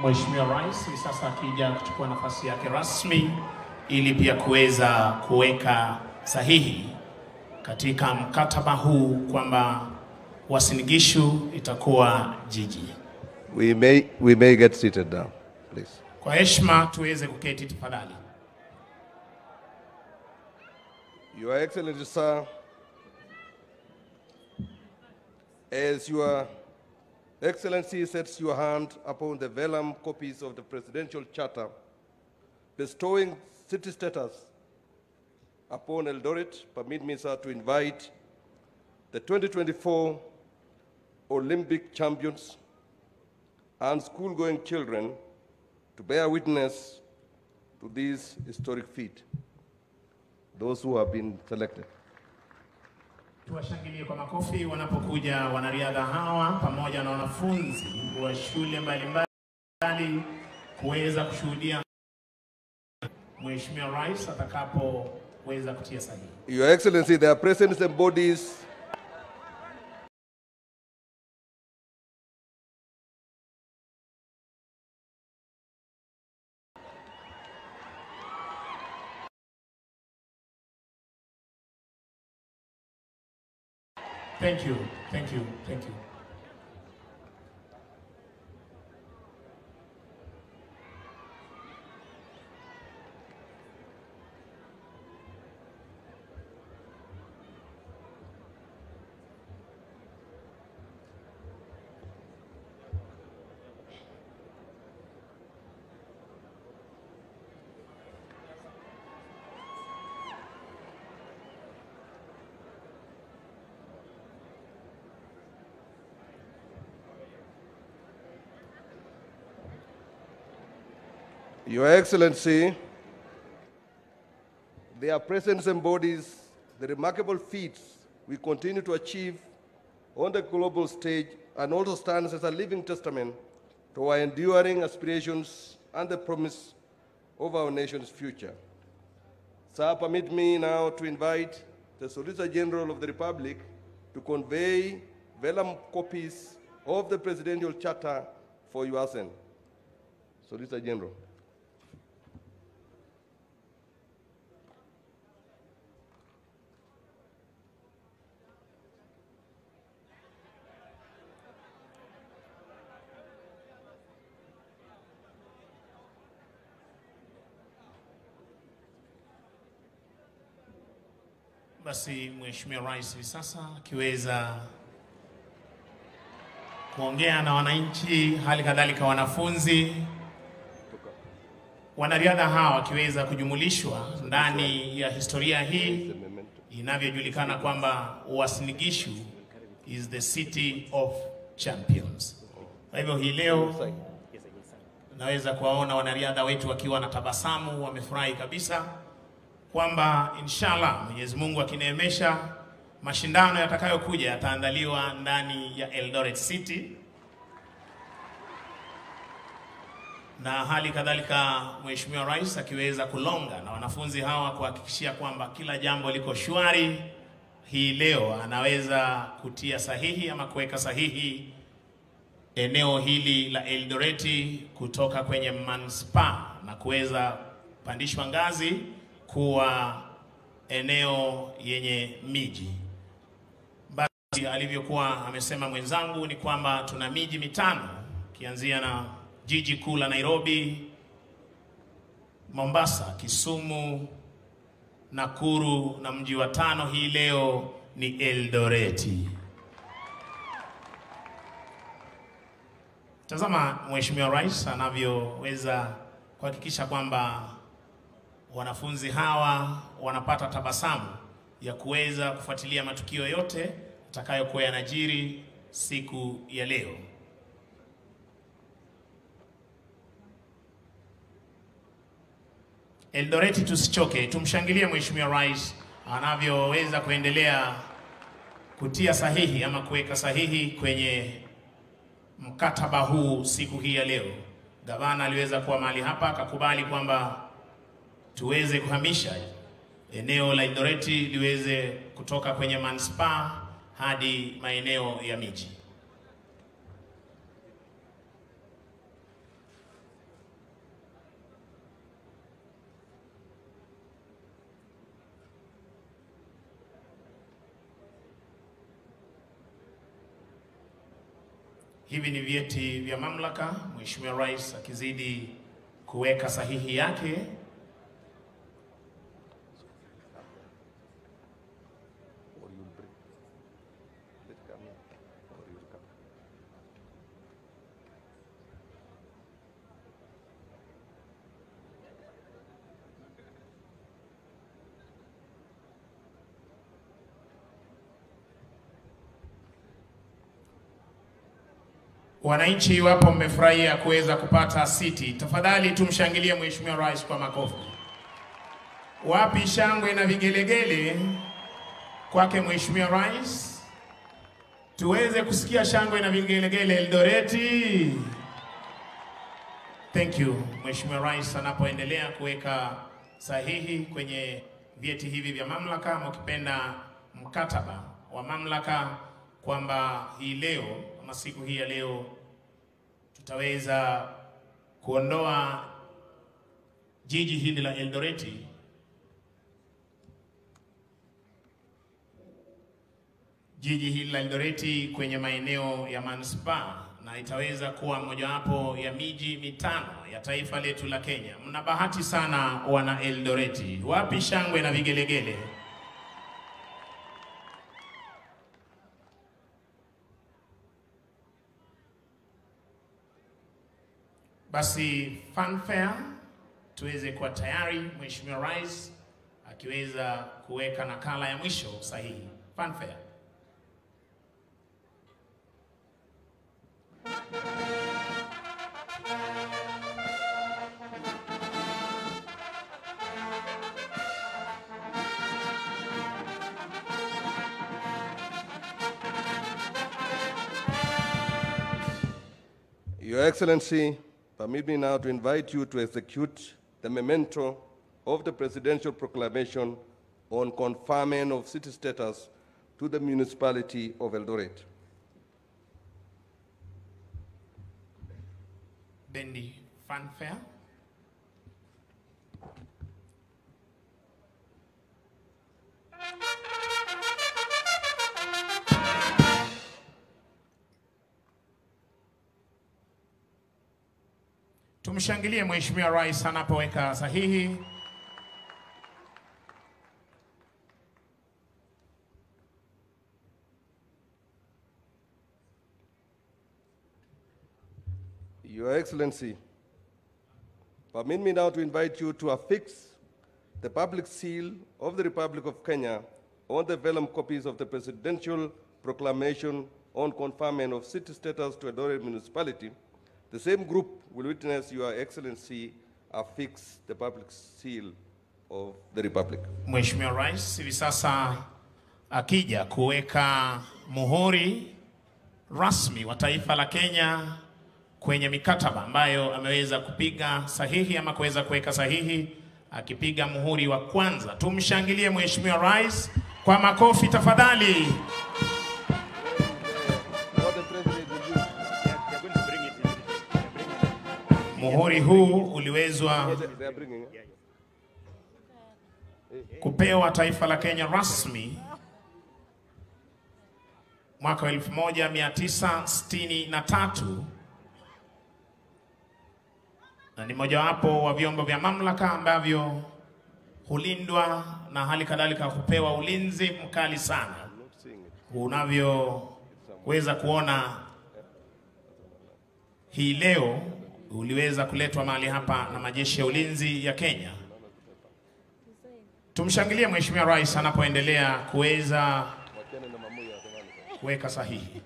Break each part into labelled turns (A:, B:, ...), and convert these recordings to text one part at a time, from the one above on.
A: Mheshimiwa Rais sasa akija kuchukua nafasi yake rasmi ili pia kuweza kuweka sahihi katika mkataba huu kwamba Uasin Gishu itakuwa jiji.
B: We may get seated now, please.
A: Kwa heshima tuweze kuketi tafadhali.
B: Your Excellency, sir, as Your Excellency sets your hand upon the vellum copies of the Presidential Charter bestowing city status upon Eldoret, permit me, sir, to invite the 2024 Olympic champions and school-going children to bear witness to this historic feat, those who have been selected.
A: Tuwashangilie kwa makofi wanapokuja wanariadha hawa pamoja na wanafunzi wa shule mbalimbali kuweza kushuhudia Mheshimiwa Rais atakapoweza kutia sahihi.
B: Your Excellency, their presence embodies
A: Thank you, thank you, thank you.
B: Your Excellency, their presence embodies the remarkable feats we continue to achieve on the global stage and also stands as a living testament to our enduring aspirations and the promise of our nation's future. Sir, permit me now to invite the Solicitor General of the Republic to convey vellum copies of the Presidential Charter for your assent. Solicitor General.
A: Basi Mheshimiwa Rais sasa akiweza kuongea na wananchi, hali kadhalika wanafunzi, wanariadha hawa wakiweza kujumulishwa ndani ya historia hii inavyojulikana kwamba Uasin Gishu is the city of champions. Kwa hivyo hii leo naweza kuwaona wanariadha wetu wakiwa na tabasamu, wamefurahi kabisa kwamba inshallah Mwenyezi Mungu akineemesha mashindano yatakayokuja yataandaliwa ndani ya Eldoret City. Na hali kadhalika Mheshimiwa Rais akiweza kulonga na wanafunzi hawa kuhakikishia kwamba kila jambo liko shwari, hii leo anaweza kutia sahihi ama kuweka sahihi eneo hili la Eldoreti kutoka kwenye manispaa na kuweza pandishwa ngazi kuwa eneo yenye miji. Basi alivyokuwa amesema mwenzangu ni kwamba tuna miji mitano kianzia na jiji kuu la Nairobi, Mombasa, Kisumu, Nakuru na mji wa tano hii leo ni Eldoreti. Tazama Mheshimiwa Rais anavyoweza kuhakikisha kwamba wanafunzi hawa wanapata tabasamu ya kuweza kufuatilia matukio yote yatakayokuwa yanajiri siku ya leo. Eldoreti tusichoke, tumshangilie Mheshimiwa Rais anavyoweza kuendelea kutia sahihi ama kuweka sahihi kwenye mkataba huu siku hii ya leo. Gavana aliweza kuwa mahali hapa akakubali kwamba tuweze kuhamisha eneo la Eldoreti liweze kutoka kwenye manispaa hadi maeneo ya miji. Hivi ni vyeti vya mamlaka, Mheshimiwa Rais akizidi kuweka sahihi yake. Wananchi wapo mmefurahia kuweza kupata siti. Tafadhali tumshangilie Mheshimiwa Rais kwa makofi. Wapi shangwe na vigelegele kwake Mheshimiwa Rais? Tuweze kusikia shangwe na vigelegele Eldoreti. Thank you. Mheshimiwa Rais anapoendelea kuweka sahihi kwenye vyeti hivi vya mamlaka, mkipenda mkataba wa mamlaka, kwamba hii leo ama siku hii ya leo tutaweza kuondoa jiji hili la Eldoreti kwenye maeneo ya manispaa, na itaweza kuwa mojawapo ya miji mitano ya taifa letu la Kenya. Mna bahati sana wana Eldoreti. Wapi shangwe na vigelegele? Basi fanfare tuweze kuwa tayari, Mheshimiwa Rais akiweza kuweka nakala ya mwisho sahihi. Fanfare.
B: Your Excellency, permit me now to invite you to execute the memento of the presidential proclamation on conferment of city status to the municipality of Eldoret.
A: Bendi fanfare. Tumshangilie Mheshimiwa Rais anapoweka sahihi.
B: Your Excellency, permit me now to invite you to affix the public seal of the Republic of Kenya on the vellum copies of the presidential proclamation on conferment of city status to Eldoret municipality. The same group will witness Your Excellency affix the public seal of the Republic.
A: Mheshimiwa Rais hivi sasa akija kuweka muhuri rasmi wa taifa la Kenya kwenye mikataba ambayo ameweza kupiga sahihi ama kuweza kuweka sahihi, akipiga muhuri wa kwanza. Tumshangilie Mheshimiwa Rais kwa makofi tafadhali. Muhuri huu uliwezwa kupewa taifa la Kenya rasmi mwaka 1963 na ni mojawapo wa vyombo vya mamlaka ambavyo hulindwa na hali kadhalika kupewa ulinzi mkali sana. Unavyoweza kuona hii leo uliweza kuletwa mahali hapa na majeshi ya ulinzi ya Kenya. Tumshangilie Mheshimiwa Rais anapoendelea kuweza kuweka sahihi.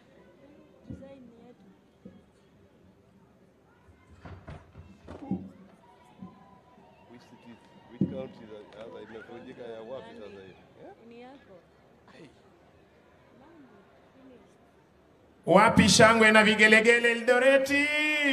A: Wapi shangwe na vigelegele Eldoreti?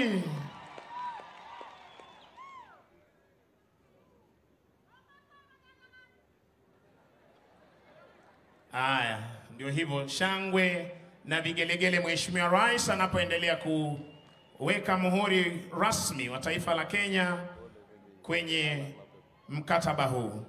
A: Aya, ndio hivyo, shangwe na vigelegele Mheshimiwa Rais anapoendelea kuweka muhuri rasmi wa taifa la Kenya kwenye mkataba huu.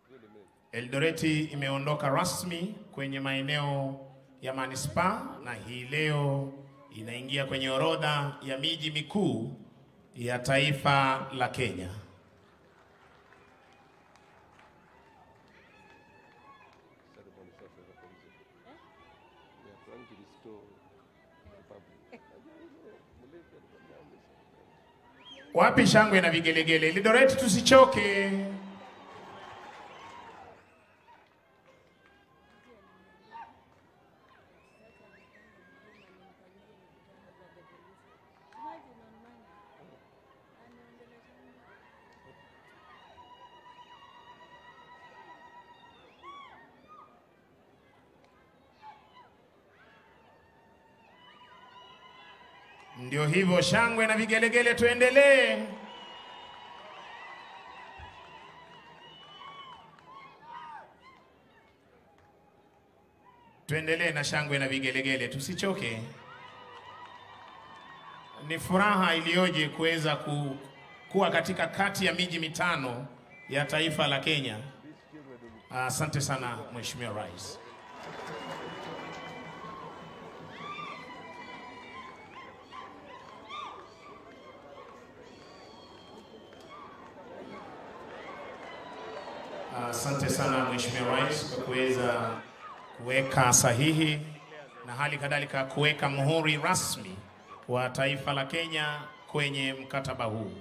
A: Eldoreti imeondoka rasmi kwenye maeneo ya manispaa na hii leo inaingia kwenye orodha ya miji mikuu ya taifa la Kenya. Wapi shangwe na vigelegele? Eldoreti tusichoke. Ndio hivyo, shangwe na vigelegele, tuendelee. Tuendelee na shangwe na vigelegele, tusichoke. Ni furaha iliyoje kuweza kuwa katika kati ya miji mitano ya taifa la Kenya. Asante sana Mheshimiwa Rais. Asante sana Mheshimiwa Rais kwa kuweza kuweka sahihi na hali kadhalika kuweka muhuri rasmi wa taifa la Kenya kwenye mkataba huu.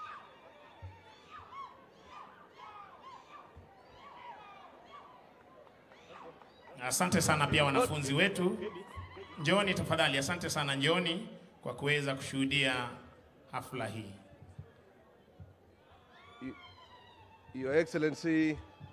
A: Asante sana pia wanafunzi wetu. Njooni tafadhali, asante sana, njooni kwa kuweza kushuhudia hafla hii.
B: Your Excellency,